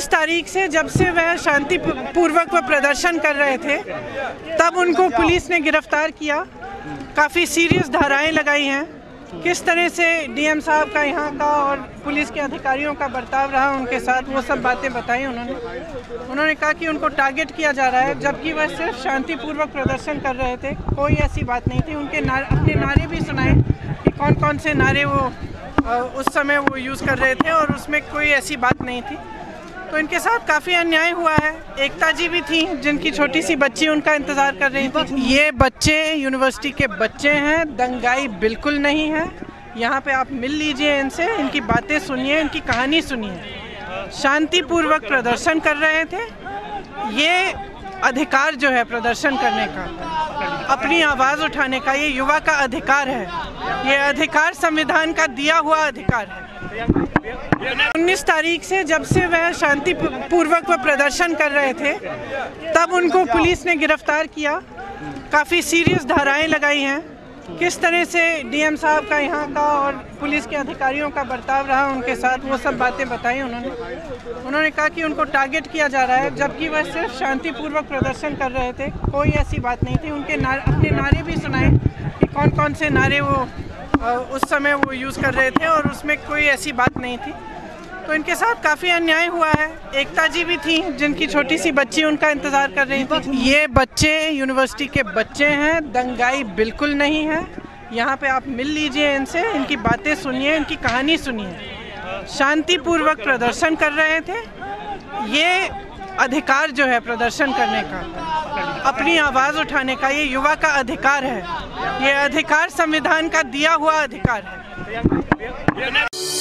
19 तारीख से जब से वह शांतिपूर्वक वह प्रदर्शन कर रहे थे तब उनको पुलिस ने गिरफ्तार किया। काफ़ी सीरियस धाराएं लगाई हैं। किस तरह से डीएम साहब का यहाँ का और पुलिस के अधिकारियों का बर्ताव रहा उनके साथ, वो सब बातें बताई उन्होंने कहा कि उनको टारगेट किया जा रहा है, जबकि वह सिर्फ शांतिपूर्वक प्रदर्शन कर रहे थे। कोई ऐसी बात नहीं थी। उनके अपने नारे भी सुनाए कि कौन कौन से नारे वो उस समय वो यूज़ कर रहे थे और उसमें कोई ऐसी बात नहीं थी। तो इनके साथ काफ़ी अन्याय हुआ है। एकता जी भी थी जिनकी छोटी सी बच्ची उनका इंतज़ार कर रही थी। ये बच्चे यूनिवर्सिटी के बच्चे हैं, दंगाई बिल्कुल नहीं है। यहाँ पे आप मिल लीजिए इनसे, इनकी बातें सुनिए, इनकी कहानी सुनिए। शांतिपूर्वक प्रदर्शन कर रहे थे। ये अधिकार जो है प्रदर्शन करने का, अपनी आवाज़ उठाने का, ये युवा का अधिकार है। ये अधिकार संविधान का दिया हुआ अधिकार है। 19 तारीख से जब से वह शांतिपूर्वक वह प्रदर्शन कर रहे थे तब उनको पुलिस ने गिरफ्तार किया। काफ़ी सीरियस धाराएं लगाई हैं। किस तरह से डीएम साहब का यहाँ का और पुलिस के अधिकारियों का बर्ताव रहा उनके साथ, वो सब बातें बताई उन्होंने कहा कि उनको टारगेट किया जा रहा है, जबकि वह सिर्फ शांतिपूर्वक प्रदर्शन कर रहे थे। कोई ऐसी बात नहीं थी। उनके अपने नारे भी सुनाए कि कौन कौन से नारे वो उस समय वो यूज़ कर रहे थे और उसमें कोई ऐसी बात नहीं थी। तो इनके साथ काफ़ी अन्याय हुआ है। एकता जी भी थी जिनकी छोटी सी बच्ची उनका इंतज़ार कर रही थी। ये बच्चे यूनिवर्सिटी के बच्चे हैं, दंगाई बिल्कुल नहीं है। यहाँ पे आप मिल लीजिए इनसे, इनकी बातें सुनिए, इनकी कहानी सुनिए। शांतिपूर्वक प्रदर्शन कर रहे थे। ये अधिकार जो है प्रदर्शन करने का, अपनी आवाज़ उठाने का, ये युवा का अधिकार है। ये अधिकार संविधान का दिया हुआ अधिकार है।